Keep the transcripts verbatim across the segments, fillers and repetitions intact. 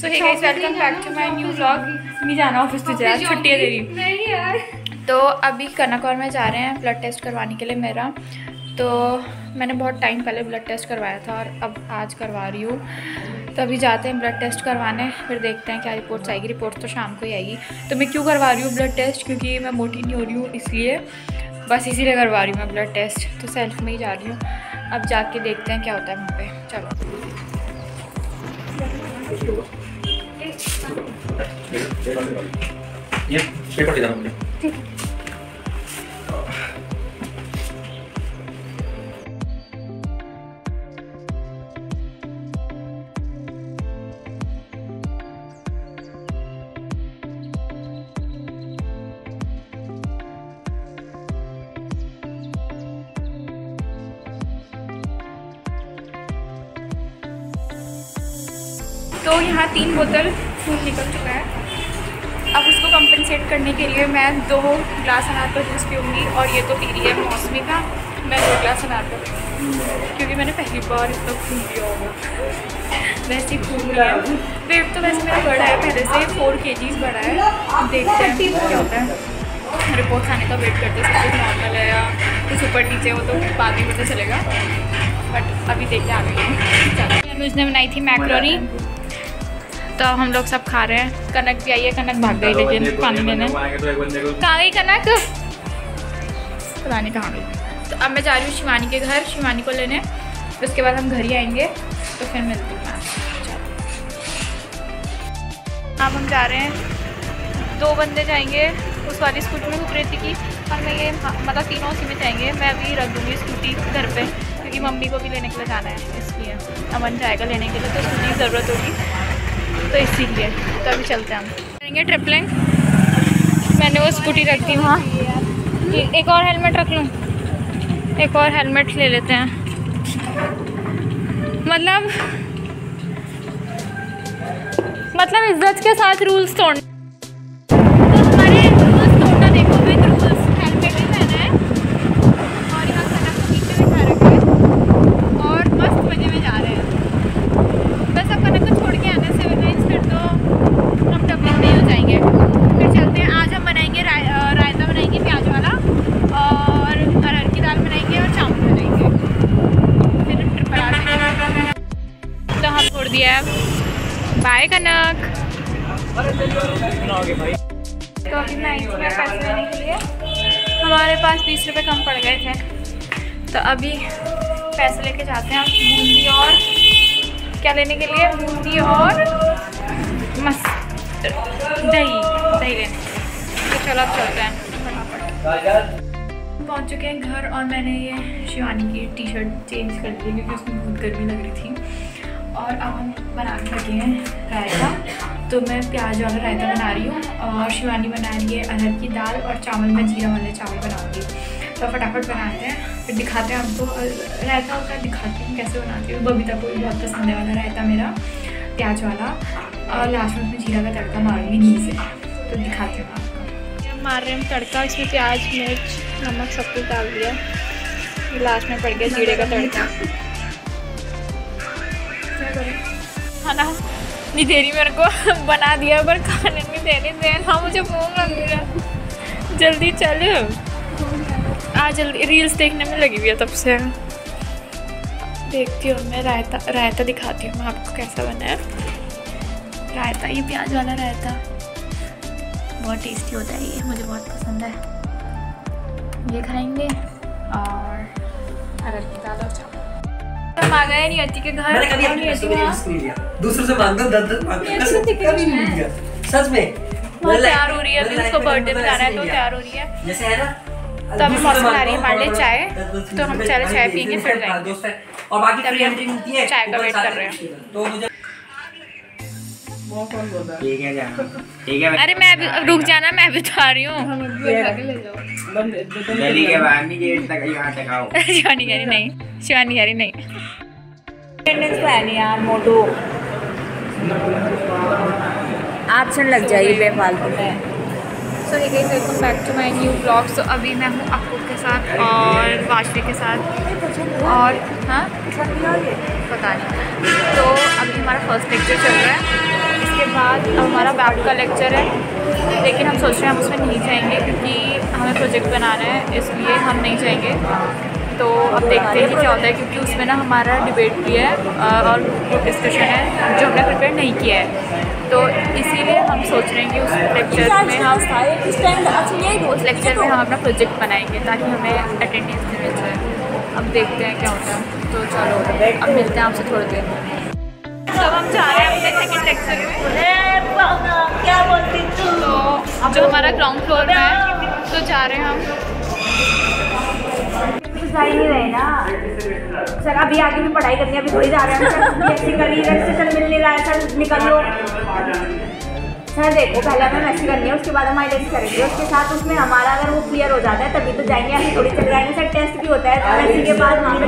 So hey guys welcome back to my new vlog. नहीं जाना office तुझे आज, छुट्टी है तेरी। नहीं यार। तो अभी कनक और मैं जा रहे हैं ब्लड टेस्ट करवाने के लिए मेरा। तो मैंने बहुत टाइम पहले ब्लड टेस्ट करवाया था और अब आज करवा रही हूँ। तो अभी जाते हैं ब्लड टेस्ट करवाने, फिर देखते हैं क्या रिपोर्ट्स आएगी। रिपोर्ट तो शाम को ही आएगी। तो मैं क्यों करवा रही हूँ ब्लड टेस्ट, क्योंकि मैं मोटी नहीं हो रही हूँ इसलिए, बस इसीलिए करवा रही हूँ मैं ब्लड टेस्ट। तो सेल्फ में ही जा रही हूँ। अब जाके देखते हैं क्या होता है वहाँ पे। चलो ये पेपर दे दो मुझे। तो यहाँ तीन बोतल खून निकल चुका है। अब उसको कंपनसेट करने के लिए मैं दो ग्लास अनार का जूस पीऊँगी और ये तो पी रही है मौसमी का, मैं दो ग्लास अनार का पीऊँगी क्योंकि मैंने पहली बार इतना खून पिया होगा। वैसे खून लिया है। वेट तो वैसे मेरा बढ़ा है, पहले से फोर के जीज बढ़ा है। देखते हैं क्या होता है। रिपोर्ट्स आने का वेट करते हैं, सब कुछ नॉर्मल है या कुछ ऊपर नीचे हो तो बाद में पता चलेगा। बट अभी देखते हैं आगे। अनुज ने बनाई थी मैक्रोनी, तो हम लोग सब खा रहे हैं। कनक भी आई है, कनक भाग गई लेकिन पानी लेने। कहाँ गई कनक? पता नहीं कहाँ गई। तो अब मैं जा रही हूँ शिवानी के घर, शिवानी को लेने। उसके बाद हम घर ही आएंगे, तो फिर मिलती हूँ। अब हम जा रहे हैं, दो बंदे जाएंगे उस वाली स्कूटी में प्रीति की, और मैं ये मतलब तीनों उसी में जाएंगे। मैं अभी रख दूँगी स्कूटी घर पे, क्योंकि मम्मी को भी लेने के लिए जाना है, इसलिए अमन जाएगा लेने के लिए, तो स्कूटी की ज़रूरत होगी, तो इसीलिए। तो अभी चलते हैं, हम करेंगे ट्रिपलिंग। मैंने वो स्कूटी रख दी वहाँ। एक और हेलमेट रख लूँ, एक और हेलमेट ले लेते हैं। मतलब मतलब इज्जत के साथ रूल्स तोड़ना। तो हमारे रूल्स तोड़ना, देखो विद रूल्स। हेलमेट भी पहना है और यहाँ कनक को नीचे बिठा रखे हैं और मस्त मजे में जा रहे हैं। बस अब कनक को छोड़ के आने से फिर तो हम डबलिंग नहीं हो जाएंगे। फिर चलते हैं। आज हम बनाएंगे राय, रायता बनाएंगे प्याज वाला, और अरहर की दाल बनाएंगे और चावल बनाएंगे। फिर ट्रिप पर आ जाएंगे। तो हम छोड़ दिया है। बाय कनक। तो अभी मैं आई थी पैसे लेने के लिए, हमारे पास बीस रुपये कम पड़ गए थे। तो अभी पैसे लेके जाते हैं हम बूंदी और क्या लेने के लिए, बूंदी और मस्त दही दही लेने। तो चलो अब चलते हैं फटाफट। पहुंच चुके हैं घर, और मैंने ये शिवानी की टी शर्ट चेंज कर दी क्योंकि उसमें बहुत गर्मी लग रही थी। और अब हम बनाने लगे हैं रायता। तो मैं प्याज वाला रायता बना रही हूँ और शिवानी बना रही है अरहर की दाल, और चावल में जीरा वाले चावल बनाऊँगी। तो फटाफट बनाते हैं, फिर दिखाते हैं आपको रायता होता है, दिखाती हूँ कैसे बनाती हूँ। बबीता को भी बहुत पसंद है वाला रायता मेरा, प्याज वाला। और लास्ट में उसमें जीरा का तड़का मारूंगी घी से, तो दिखाती हूँ आपको। मार रहे हैं तड़का, इसमें प्याज मिर्च नमक सब कुछ डाल दिया। लास्ट में पड़ गया जीरे का तड़का। खाना नहीं दे रही मेरे को, बना दिया पर खाने नहीं दे रही। देना मुझे भूख लग रही है, जल्दी चल। आज जल्दी रील्स देखने में लगी हुई है तब से। देखती हूँ मैं रायता रायता दिखाती हूँ मैं आपको कैसा बना है रायता। ये प्याज वाला रायता बहुत टेस्टी होता है, ये मुझे बहुत पसंद है। ये खाएंगे और अरहर की दाल और चावल। हम आ गए नियति के घर। मैंने कभी अपने पैसों का रिस्क नहीं लिया, दूसरों से मांगो दस दस मांगो, कभी नहीं लिया सच में। बहुत तैयार हो रही है, अभी उसको बर्थडे पे जाना है तो तैयार हो रही है जैसे है ना। तो अभी मौसम बना रही है हमारे लिए चाय, तो हम चले चाय पियेंगे फिर जाएंगे। और बाकी फ्री एंट्री मिलती है, चाय का वेट कर रहे हैं। तो मुझे ठीक है जाना, ठीक है। अरे मैं अभी रुक जाना, मैं भी तो आ रही हूँ। गली के बाहर नहीं, गेट तक यहाँ तक आओ। शिवानी कह रही नहीं, शिवानी कह रही नहीं। अटेंडेंस तो है नहीं यार, मोटू ऑप्शन लग जाएगी बेफालतू में। So hey guys welcome back to my new blog. So अभी मैं हूँ अक्कू के साथ और वाशवी के साथ और हाँ पता नहीं। तो अभी हमारा फर्स्ट लेक्चर चल रहा है, इसके बाद अब हमारा वेब का लेक्चर है, लेकिन हम सोच रहे हैं हम उसमें नहीं जाएंगे क्योंकि हमें प्रोजेक्ट बनाना है, इसलिए हम नहीं जाएंगे। तो अब देखते हैं कि क्या होता है, क्योंकि उसमें ना हमारा डिबेट भी है और ग्रुप डिस्कशन है जो हमने प्रिपेयर नहीं किया है। तो इसीलिए हम सोच रहे हैं कि उस लेक्चर में हम उस लेक्चर में हम अपना प्रोजेक्ट बनाएंगे ताकि हमें अटेंडेंस भी मिल जाए। अब देखते हैं क्या होता है। तो चलो अब मिलते हैं आपसे थोड़ी देर में। तो हम जा रहे हैं अपने सेकंड लेक्चर में। क्या बोलती तू? तो जो हमारा ग्राउंड फ्लोर में है तो जा रहे हैं हम। जा ही नहीं रहे ना सर, अभी आगे भी पढ़ाई करनी है, अभी थोड़ी जा रहे हैं सर। बीएससी करी, रजिस्ट्रेशन मिल नहीं रहा है सर, निकल लो सर। देखो पहले हमें मैसी करनी है, उसके बाद हम आईडेंस करेंगे, उसके साथ उसमें हमारा अगर वो क्लियर हो जाता है तभी तो जाएंगे, अभी थोड़ी चले जाएंगे सर। टेस्ट भी होता है मैसी के बाद वहाँ पे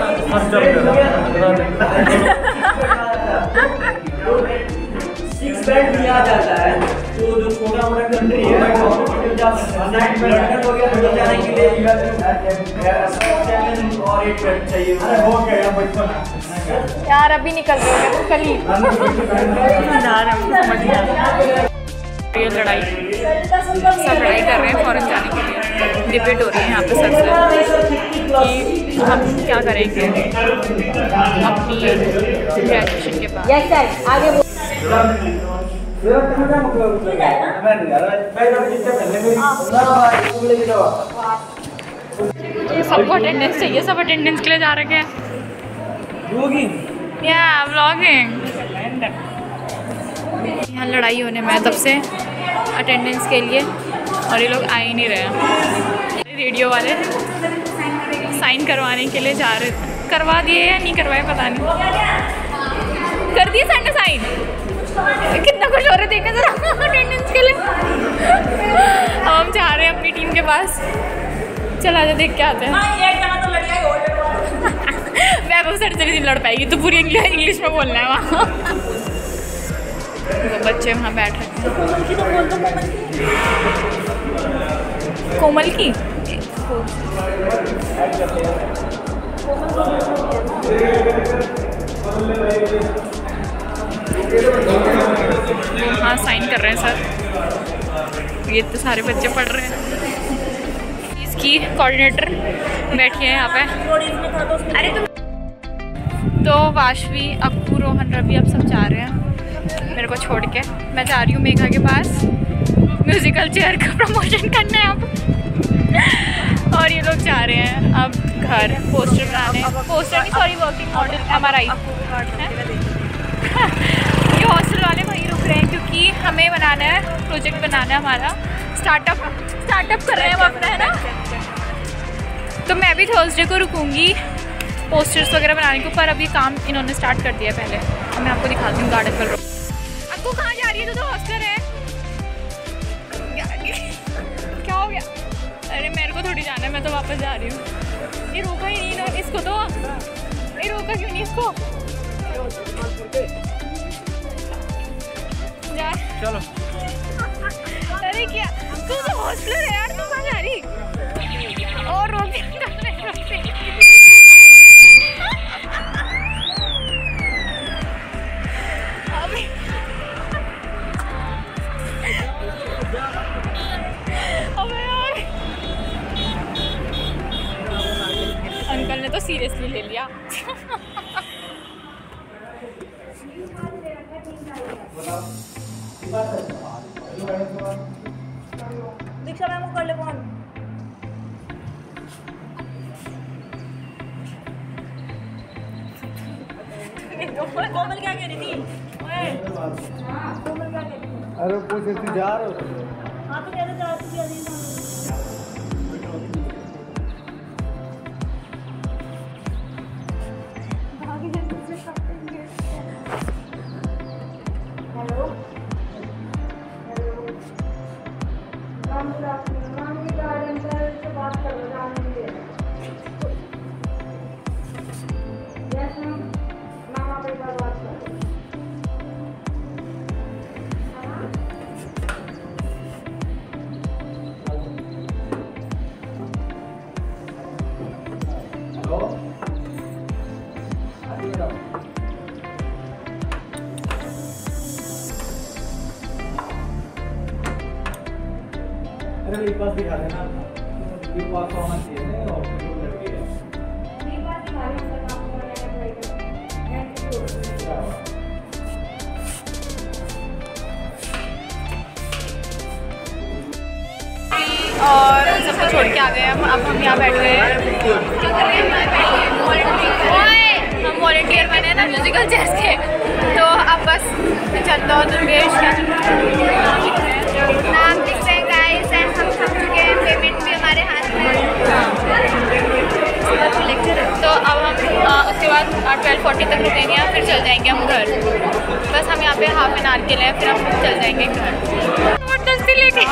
सिक्स बैंड भी आ जाता है, तो जो छोटा मोटा कंट्री है नाइन बैंड हो गया, तो जाने के लिए सेवन और एट बैंड चाहिए। अरे हो गया बचपन यार, अभी निकल रहे हो तो कल ही ये लड़ाई सब लड़ाई कर रहे हैं फॉरेन जाने के लिए। डिबेट हो रही है यहाँ पे सर से कि हम क्या करेंगे अपनी ग्रेजुएशन के बाद। यस सर, आगे सबको अटेंडेंस चाहिए, सब अटेंडेंस के लिए जा रहे हैं। या व्लॉगिंग यहाँ लड़ाई होने में तब से अटेंडेंस के लिए, और ये लोग आ ही नहीं रहे हैं। रेडियो वाले साइन करवाने के लिए जा रहे, करवा दिए या नहीं करवाए पता नहीं। कर दिए सर ने साइन, कितना खुश हो रहे देखने जरा अटेंडेंस के लिए। अब हम जा रहे हैं अपनी टीम के पास, चला जा देख के आते हैं। वैभव सर से भी लड़ पाएगी तो पूरी इंग्लिश में बोलना है वहाँ। वो बच्चे वहाँ बैठ रखे हैं। कोमल की हाँ साइन कर रहे हैं सर। ये तो सारे बच्चे पढ़ रहे हैं। इसकी कोऑर्डिनेटर बैठी है यहाँ पे। अरे तुम तो वाशवी, अक्कू, रोहन, रवि अब सब जा रहे हैं मेरे को छोड़ के। मैं जा रही हूँ मेघा के पास म्यूजिकल चेयर का प्रमोशन करने अब। और ये लोग जा रहे हैं अब घर पोस्टर बनाने, पोस्टर नहीं sorry working model M R I. ये हॉस्टल वाले वहीं रुक रहे हैं क्योंकि हमें बनाना है, प्रोजेक्ट बनाना है हमारा। स्टार्टअप स्टार्टअप कर रहे हैं हम अपना, है ना। तो मैं भी थर्सडे को रुकूंगी पोस्टर्स वगैरह बनाने के ऊपर। अभी काम इन्होंने स्टार्ट कर दिया पहले, अब मैं आपको दिखाती हूँ गार्डन पर। आपको कहाँ जा रही है? तो, तो हॉस्टल है। क्या हो गया? अरे मेरे को थोड़ी जाना है, मैं तो वापस जा रही हूँ। ये रोका ही नहीं ना इसको, तो ये रोका क्यों नहीं इसको? जा चलो। अरे क्या तू तो हॉस्टल है यार, तू कहाँ जा रही? और रोक दिया। अंकल ने तो सीरियसली ले लिया। दीक्षा मैम को कर ले फोन। कोमल क्या कह रही थी? कोमल क्या कह रही थी? अरे पूछ तू जा रहे हो? हाँ तो कह रहे जा रही थी। अरे ये पास दिखा देना ये पास होना चाहिए ना और जो लड़की है और सबको छोड़ के आ गए हम। अब हम यहाँ बैठ गए हैं, क्या कर रहे हैं? हम वॉलंटियर बने हैं ना म्यूजिकल चेयर्स के, तो अब बस चंदा और दुर्गेश नाम लिख रहे हैं गाइस एंड हम थक चुके हैं, पेमेंट भी हमारे हाथ में तो अब हम आ, उसके बाद ट्वेल्व फोर्टी तक रुकेंगे, फिर चल जाएंगे हम घर। बस हम यहाँ पे हाफ एन आवर के लिए फिर हम चल जाएंगे घर। जबरदस्ती लेके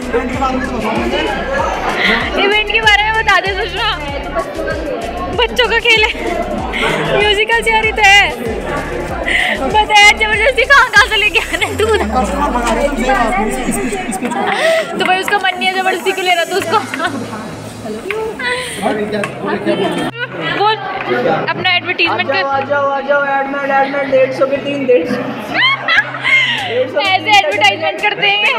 इवेंट के बारे में बता दे सुषमा। बच्चों का खेल है, म्यूजिकल चेयर ही तो है, बताया जबरदस्ती कहाँ कहाँ से लेके आना तू तो भाई उसका मन नहीं है, जबरदस्ती क्यों ले रहा था उसको। बोल अपना एडवर्टीजमेंट कर। आ जाओ आ जाओ एडमिट एडमिट डेढ़ सौ के तीन डेढ़ सौ ऐसे एडवर्टाइजमेंट करते हैं।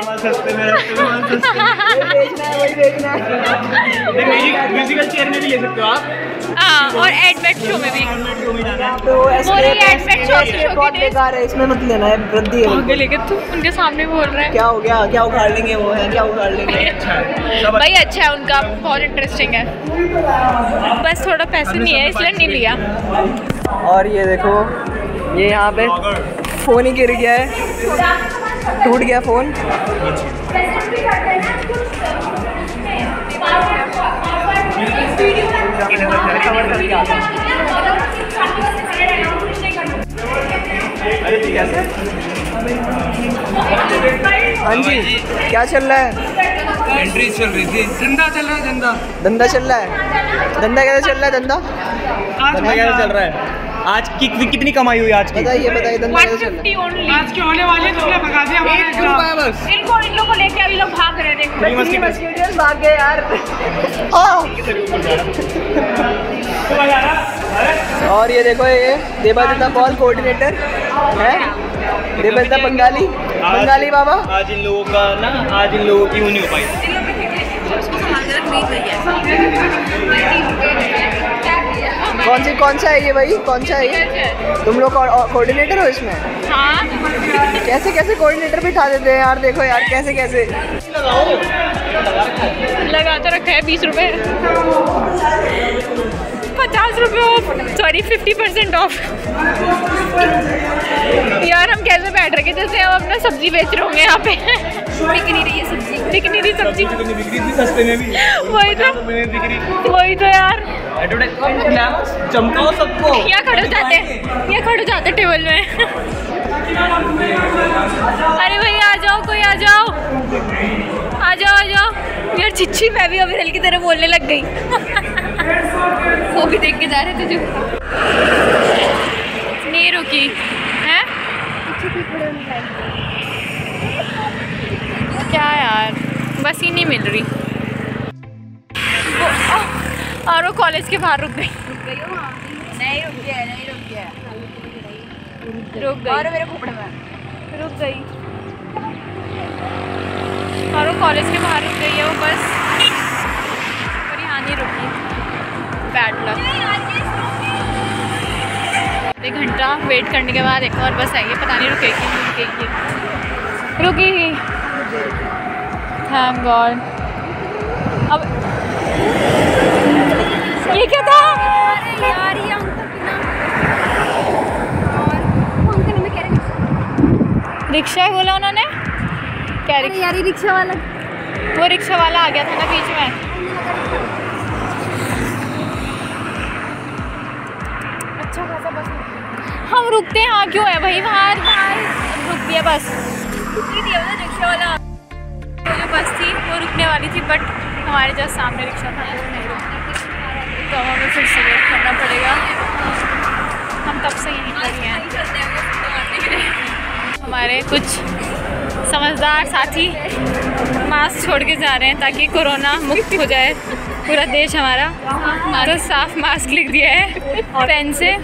वही बेचना है म्यूजिकल चेयर में भी ले सकते हो आप। हाँ और एडमिट शो में भी तो एडमिट शो बहुत बेकार है, इसमें मत लेना है, वृद्धि है। आगे लेके तू उनके सामने बोल रहा है क्या हो गया, क्या उखाड़ लेंगे वो है, क्या उखाड़ लेंगे। अच्छा भाई अच्छा है उनका, बहुत इंटरेस्टिंग है, बस थोड़ा पैसे नहीं है इसलिए नहीं लिया। और ये देखो ये यहाँ पे फोन ही गिर गया है, टूट गया फोन। हाँ जी क्या चल रहा है? एंट्री चल रही थी, धंधा चल रहा है, धंधा धंधा चल रहा है। धंधा कैसे चल रहा है? धंधा धंधा कैसे चल रहा है? आज की कितनी कमाई हुई आज की? बताइए बताइए धंधा कैसे चल रहा है? आज के होने वाले हैं, तुमने भगा दिया हमारे एक रुपया बस। इनको इन लोगों को लेके अभी लोग भाग रहे हैं, देखो भाग गए यार। और ये देखो ये देवादित्य पॉल कोऑर्डिनेटर है, देवादित्य बंगाली बंगाली बाबा। आज इन लोगों का ना आज इन लोगों की वो नहीं हो पाई। कौन सी कौन सा है ये भाई, कौन सा है ये? तुम लोग कोऑर्डिनेटर हो इसमें? हाँ कैसे कैसे कोऑर्डिनेटर बिठा देते हैं यार, देखो यार कैसे कैसे लगा तो रखा है। बीस रुपए पचास रुपये off, sorry fifty percent off. यार हम कैसे बैठ रखे जैसे हम अपना सब्जी बेच रहे होंगे यहाँ पे। बिक नहीं रही है सब्जी, बिक नहीं रही सब्जी, सस्ते में भी वही तो वही तो यार। चमकाओ सबको। यहाँ खड़े हो जाते हैं, यहाँ खड़े हो जाते हैं टेबल में। अरे भाई आ जाओ, कोई आ जाओ, आ जाओ आ जाओ। यार चिच्ची मैं भी अभी की तरह बोलने लग गई। वो भी देख के जा रहे थे जो नहीं रुकी है। क्या यार बस ही नहीं मिल रही। वो, और वो कॉलेज के बाहर रुक गई। नहीं रुक गया, नहीं रुक गया, रुक गई और मेरे कपड़े में रुक गई और वो कॉलेज के बाहर रुक गई है वो बस, पर यहाँ नहीं रुकी। Bad luck. एक घंटा वेट करने के बाद एक और बस आई है, पता नहीं रुकेगी नहीं रुकेगी। रुकी ही, थैंक गॉड। अब ये क्या था यार, ये अंकल और अंकल में कह रहे रिक्शा बोला उन्होंने क्या? अरे यार ये रिक्शा वाला, वो रिक्शा वाला आ गया था ना बीच में। अच्छा खासा बस हम रुकते हैं। हाँ क्यों है भाई, बाहर बाहर रुकती है बस, रुकी थी ना रिक्शा वाला। वो जो बस थी वो रुकने वाली थी बट हमारे जस्ट सामने रिक्शा था तो नहीं रुकी, तो हमें फिर से वेट करना पड़ेगा। हम तब से यहीं पर ही हैं। हमारे कुछ समझदार साथी मास्क छोड़ के जा रहे हैं ताकि कोरोना मुक्त हो जाए पूरा देश हमारा। तो साफ मास्क लिख दिया है पेन से,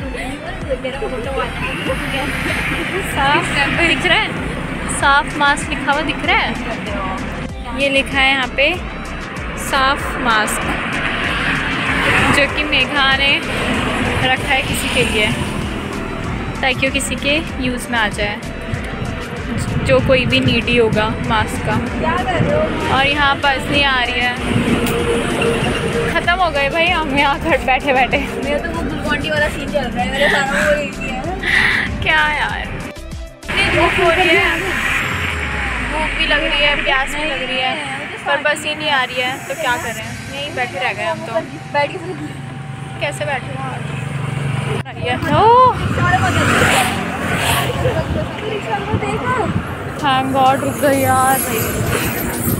साफ दिख रहा है, साफ मास्क लिखा हुआ दिख रहा है। ये लिखा है यहाँ पे साफ मास्क, जो कि मेघा ने रखा है किसी के लिए, ताकि वो किसी के यूज़ में आ जाए, जो कोई भी नीडी होगा मास्क का। और यहाँ बस नहीं आ रही है, ख़त्म हो गए भाई हम यहाँ घर बैठे बैठे। मेरा तो वो ग्लूकॉन वाला सीन चल रहा है, मेरे सारा वो यही है। क्या यार, इतनी धूप हो रही है, भूख भी लग रही है, प्यास भी लग रही है, पर बस ही नहीं आ रही है, तो क्या करें, यहीं बैठे रह गए हम तो। बैठ के कैसे बैठे थैंक गॉड रुक गई यार भाई।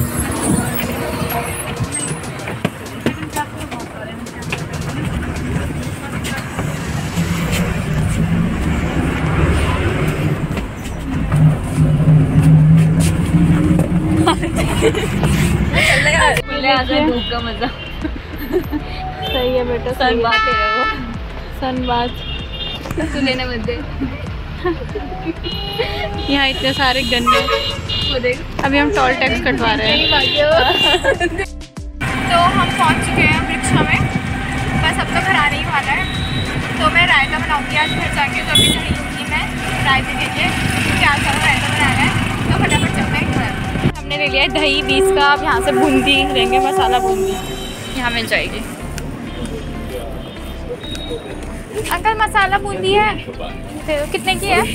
धूप का मजा सही है बेटा, सन बात है वो, सन बात तू लेने मत दे। यहाँ इतने सारे गन्ने, वो देख अभी हम टोल टैक्स कटवा रहे हैं। तो हम पहुँच चुके हैं रिक्शा में, बस अब तो घर आने ही वाला है। तो मैं रायता बनाऊँगी आज घर जाके, तो अभी नहीं लूँगी मैं रायते के लिए, क्योंकि आज सारा रायता बनाना है, तो फटाफट चलते हैं घर। हमने ले लिया है दही बीस का, अब यहाँ से बूंदी लेंगे, मसाला बूंदी यहाँ मिल जाएगी। अंकल मसाला बूंदी है, दे दो। कितने की है?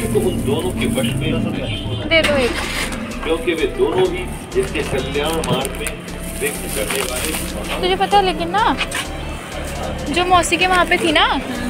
दे दो एक। क्योंकि वे दोनों ही जिसके कल्याण मार्ग में व्यक्त करने वाले। तुझे पता है लेकिन ना, जो मौसी के वहाँ पे थी ना,